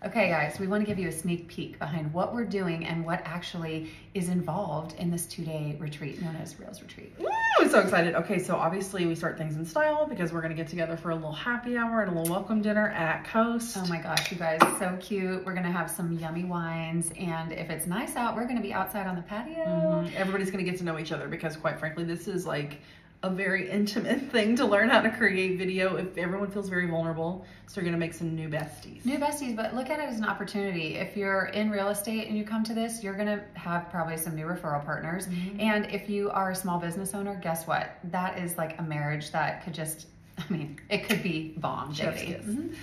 Okay guys, we want to give you a sneak peek behind what we're doing and what actually is involved in this 2-day retreat known as Reels Retreat. Woo, I'm so excited. Okay, so obviously we start things in style because we're gonna get together for a little happy hour and a little welcome dinner at Coast. Oh my gosh, you guys, so cute. We're gonna have some yummy wines, and if it's nice out, we're gonna be outside on the patio. Everybody's gonna get to know each other because quite frankly, this is like a very intimate thing to learn how to create video. If everyone feels very vulnerable, so you're gonna make some new besties. New besties, but look at it as an opportunity. If you're in real estate and you come to this, you're gonna have probably some new referral partners. And if you are a small business owner, guess what? That is like a marriage that could just, I mean, it could be bomb, baby.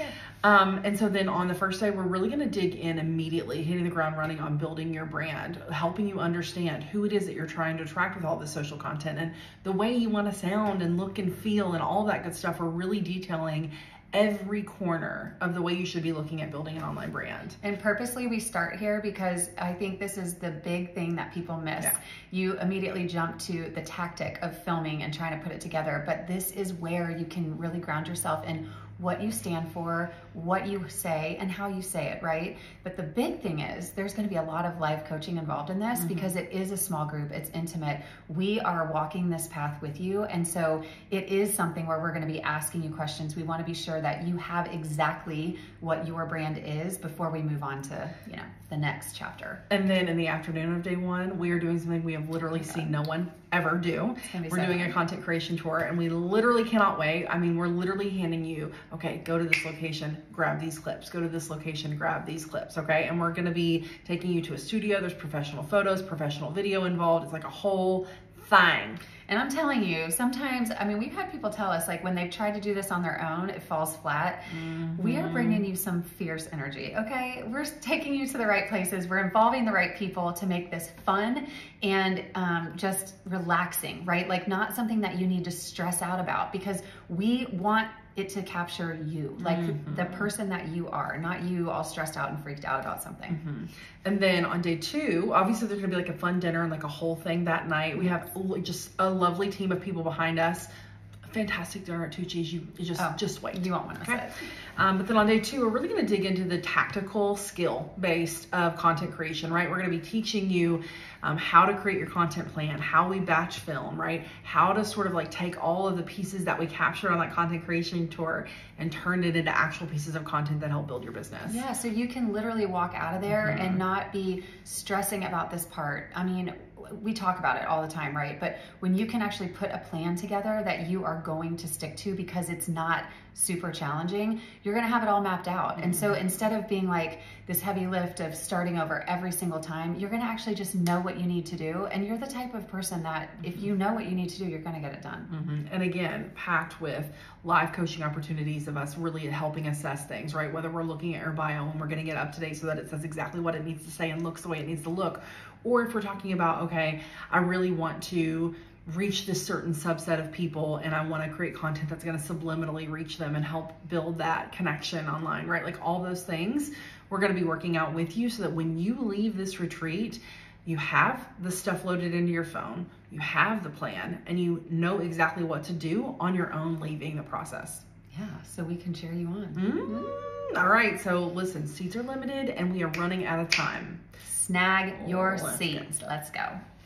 And so then on the first day, we're really going to dig in immediately, hitting the ground running on building your brand, helping you understand who it is that you're trying to attract with all this social content and the way you want to sound and look and feel and all that good stuff. We're really detailing every corner of the way you should be looking at building an online brand. And purposely we start here because I think this is the big thing that people miss. You immediately jump to the tactic of filming and trying to put it together, but this is where you can really ground yourself in what you stand for, what you say, and how you say it, right? But the big thing is there's gonna be a lot of live coaching involved in this because it is a small group, it's intimate. We are walking this path with you, and so it is something where we're gonna be asking you questions. We wanna be sure that you have exactly what your brand is before we move on to, you know, the next chapter. And then in the afternoon of day one, we are doing something we have literally seen no one ever do. We're doing a content creation tour, and we literally cannot wait. I mean, we're literally handing you, okay, go to this location, grab these clips, go to this location, grab these clips, okay? And we're gonna be taking you to a studio. There's professional photos, professional video involved. It's like a whole thing. And I'm telling you, sometimes, I mean, we've had people tell us, like, when they've tried to do this on their own, it falls flat. We are bringing you some fierce energy, okay? We're taking you to the right places. We're involving the right people to make this fun and just relaxing, right? Like, not something that you need to stress out about, because we want it to capture you, like the person that you are, not you all stressed out and freaked out about something. And then on day two, obviously there's gonna be like a fun dinner and like a whole thing that night. We have just a lovely team of people behind us. Fantastic dinner at Tucci's. You just wait. You won't want to sit. But then on day two, we're really going to dig into the tactical skill based of content creation, right? We're going to be teaching you how to create your content plan, how we batch film, right? How to sort of like take all of the pieces that we captured on that content creation tour and turn it into actual pieces of content that help build your business. Yeah, so you can literally walk out of there and not be stressing about this part. I mean, we talk about it all the time, right? But when you can actually put a plan together that you are going to stick to because it's not super challenging, you're gonna have it all mapped out. And so instead of being like this heavy lift of starting over every single time, you're gonna actually just know what you need to do. And you're the type of person that if you know what you need to do, you're gonna get it done. And again, packed with live coaching opportunities of us really helping assess things, right? Whether we're looking at our bio and we're getting it up to date so that it says exactly what it needs to say and looks the way it needs to look. Or if we're talking about, okay, I really want to reach this certain subset of people and I want to create content that's going to subliminally reach them and help build that connection online, right? Like all those things we're going to be working out with you so that when you leave this retreat, you have the stuff loaded into your phone, you have the plan, and you know exactly what to do on your own leaving the process. Yeah, so we can cheer you on. All right, so listen, seats are limited and we are running out of time. Snag your seats. Let's go.